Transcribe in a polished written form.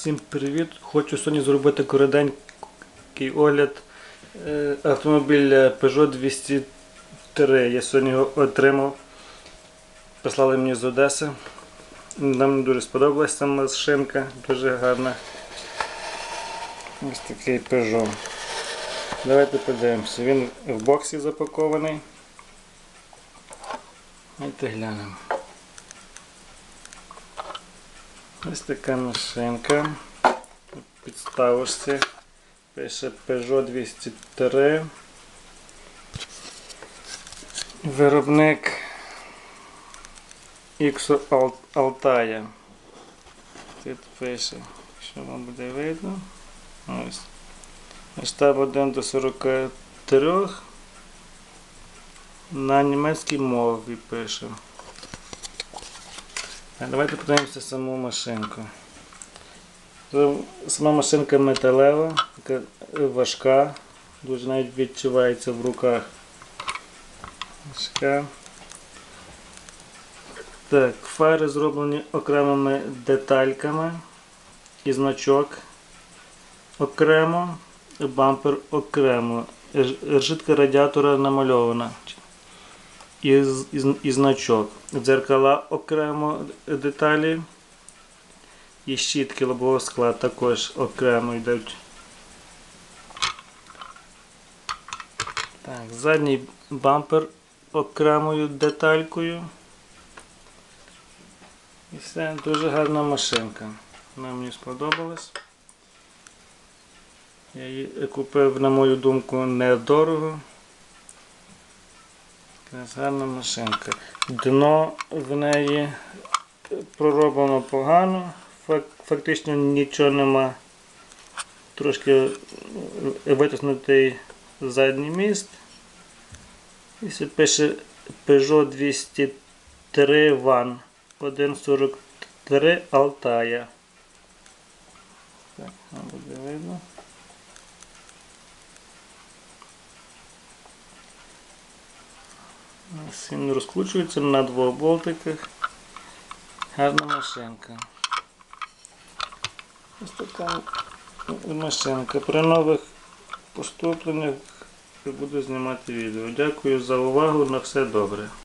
Всім привіт! Хочу сьогодні зробити коротенький огляд автомобіля Peugeot 203. Я сьогодні його отримав. Прислали мені з Одеси. Нам дуже сподобалася ця машинка, дуже гарна. Ось такий Peugeot. Давайте подивимося. Він в боксі запакований. Давайте глянемо. Ось така машинка. У підставочці пише Peugeot 203. Виробник Ixo Altaia. Тут пише, що вам буде видно. Ось. Масштаб 1 до 43. На німецькій мові пише. Давайте подивимося саму машинку. Сама машинка металева, така важка, дуже навіть відчувається в руках. Важка. Так, фари зроблені окремими детальками і значок окремо, бампер окремо. Решітка радіатора намальована. І значок. Дзеркала окремо деталі. І щітки лобового скла також окремо йдуть. Так, задній бампер окремою деталькою. І все, дуже гарна машинка. Вона мені сподобалась. Я її купив, на мою думку, недорого. Гарна машинка. Дно в неї пророблено погано, фактично нічого нема. Трошки витиснутий задній міст. І пише Peugeot 203 Van 1.43 Altaia. Так, буде видно. Він розкручується на двох болтиках. Гарна машинка. Ось така машинка. При нових поступленнях буду знімати відео. Дякую за увагу. На все добре.